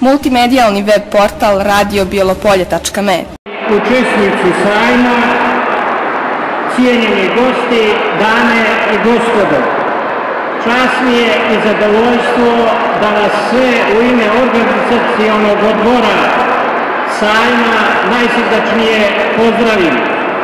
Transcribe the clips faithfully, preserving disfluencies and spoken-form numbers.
multimedijalni web portal radio bijelopolje tačka me. Učesnici sajma, cijenjeni gosti, dame i gospodo, čast mi je i zadovoljstvo da vas sve u ime organizacionog odbora sajma najsrdačnije pozdravim.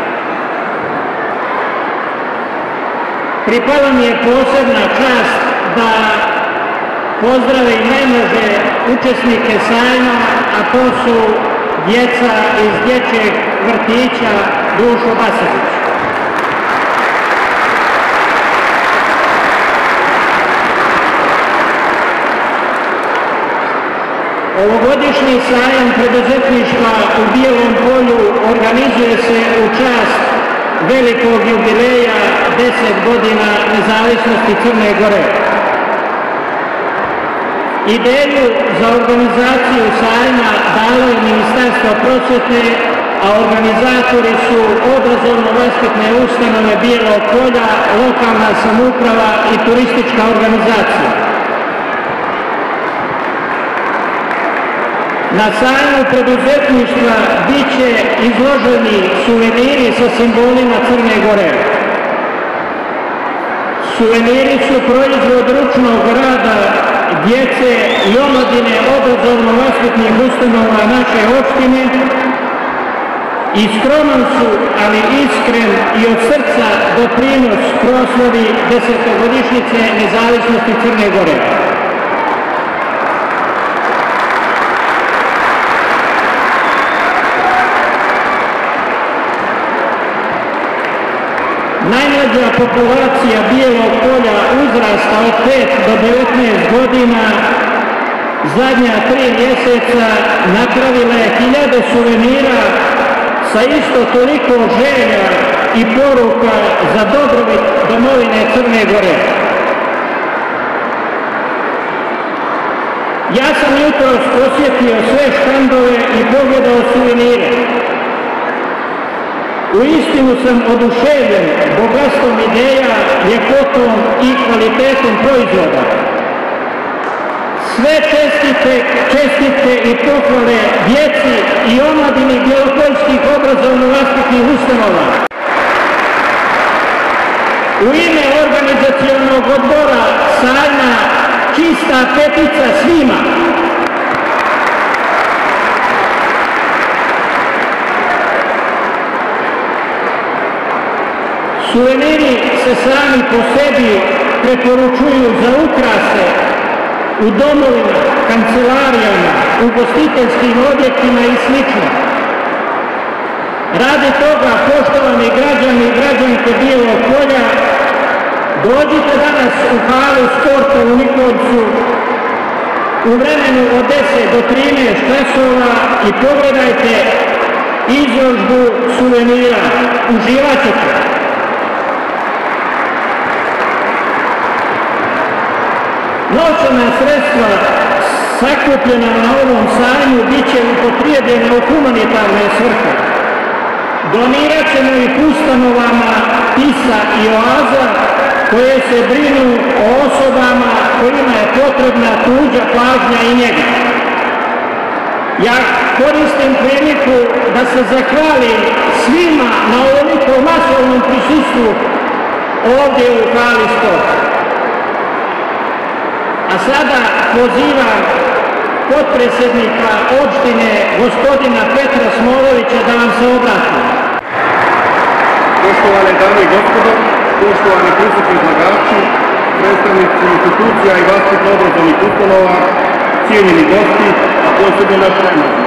Pripala mi je posebna čast da pozdravim najmlađe učesnike sajma, a to su djeca iz dječjeg vrtića Dušo Basavić. Ovogodišnji sajam preduzetništva u Bijelom Polju organizuje se u čast velikog jubileja deset godina nezavisnosti Crne Gore. Ideju za organizaciju sajma dalo je Ministarstvo prosvjete, a organizatori su obrazovno-vaspitne ustanove Bijelog Polja, lokalna samouprava i turistička organizacija. Na sajmu preduzetništva bit će izloženi suveniri sa simbolima Crne Gore. Suveniri su proizvod ručnog rada djece i omladine obrazovno-vaspitnih ustanova naše opštine i skroman su, ali iskren i od srca doprinos proslavi desetogodišnjice nezavisnosti Crne Gore. Najmlađa populacija Bijelog Polja uzrasta od pet do devetnaest godina zadnja tri mjeseca napravila je hiljade suvenira sa isto toliko želja i poruka za dobrobit domovine Crne Gore. Ja sam jutros posjetio sve štandove i pogledao suvenire. Uistinu sam oduševljen bogatstvom ideja, ljepotom i kvalitetom proizvoda. Sve čestite, čestitke i pohvale djeci i omladini bjelopoljskih obrazovno-vaspitnih ustanova. U ime organizacionog odbora sajma čista petica svima. Suveniri se sami po sebi preporučuju za ukrase u domovima, kancelarijama, ugostiteljskim objektima i sl. Radi toga, poštovani građani i građanke Bijelog Polja, dođite danas u halu sporta u Nikolcu u vremenu od deset do trinaest časova i pogledajte izložbu suvenira. Uživat ćete. Novčana sredstva sakupljena na ovom sajmu bit će upotrijebljena u humanitarne svrhe. Donirat ćemo ih ustanovama Tisa i Oaza koje se brinu o osobama kojima je potrebna tuđa pažnja i njega. Ja koristim priliku da se zahvalim svima na ovoliko masovnom prisustvu ovdje u hali sporta. A sada pozivam potpredsjednika opštine gospodina Petra Smolovića da vam se obrati. Poštovane dame i gospodo, poštovani prisutni izlagači, predstavnici institucija i vaspitno-obrazovnih ustanova, cijenjeni gosti, a posebno naši najmlađi.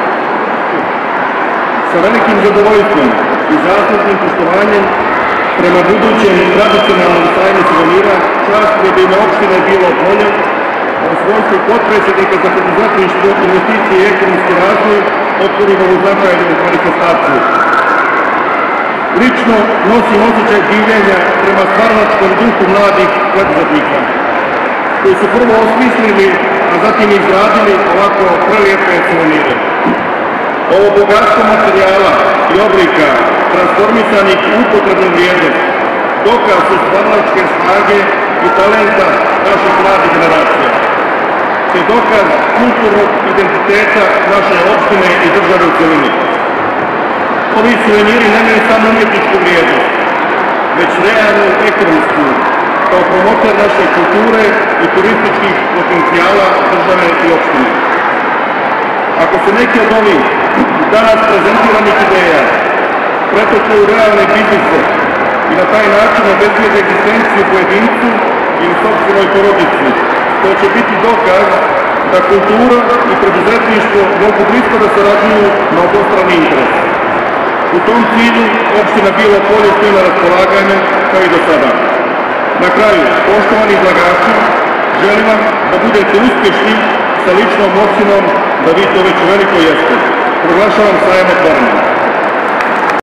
Sa velikim zadovoljstvom i zaslužnim poštovanjem prema budućem tradicionalnom sajmu suvenira, čast je da ime opštine Bijelog Polja, a u svojstvu potpredsjednika za preduzetništvo, investicije i ekonomski razvoj otvorim ovu značajnu manifestaciju. Lično nosim osjećaj divljenja prema stvaralačkom duhu mladih preduzetnika, koji su prvo osmislili, a zatim izradili ovako prelijepe suvenire. Ovo bogatstvo materijala i oblika transformisanih u upotrebnu vrijednost, dokaz su stvaralačke snage i talenta naših mladih generacija. Te je dokaz kulturnog identiteta naše opštine i države u celini. Ovi suveniri nemaju samo umjetničku vrijednost, već realnu ekonomsku, kao promotor naše kulture i turističkih potencijala države i opštine. Ako se neki od ovih danas prezentiranih ideja pretoče u realne biznise i na taj način obezbijede egzistenciju pojedincu ili sopstvenoj porodici, to će biti dokaz da kultura i preduzetništvo mogu blisko da sarađuju na obostrani interes. U tom cilju opština Bijelo Polje stoji na raspolaganju kao i do sada. Na kraju, poštovani izlagači, želim vam da budete uspješni sa ličnom ocenom da vi to već veliko jeste. Proglašavam sajam otvorenim.